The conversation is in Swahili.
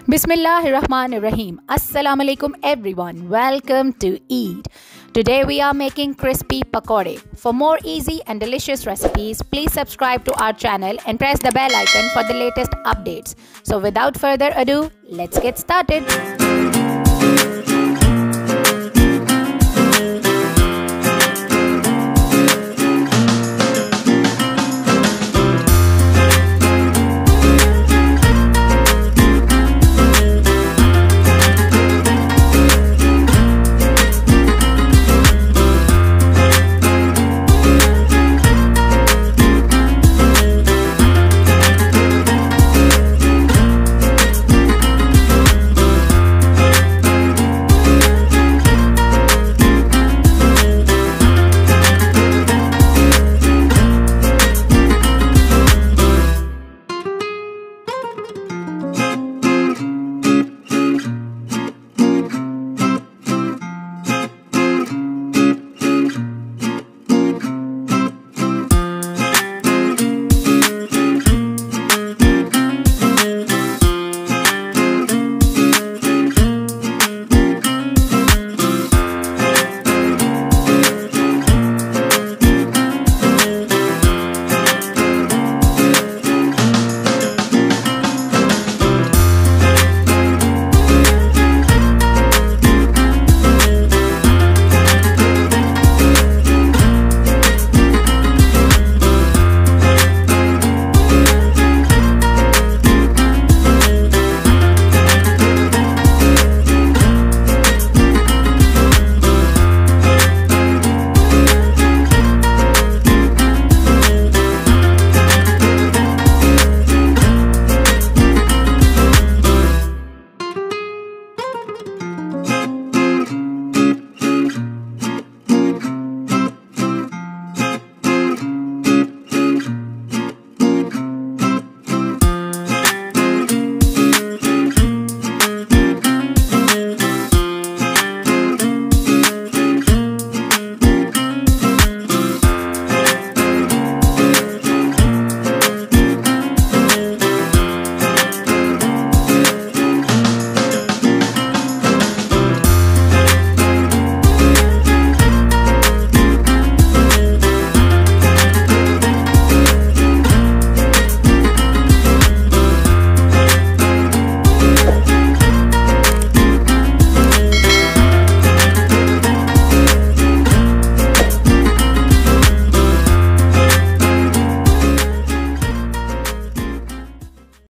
Bismillahirrahmanirrahim. Assalamu alaikum everyone. Welcome to Eat. Today we are making crispy pakory. For more easy and delicious recipes, please subscribe to our channel and press the bell icon for the latest updates. So without further ado, let's get started.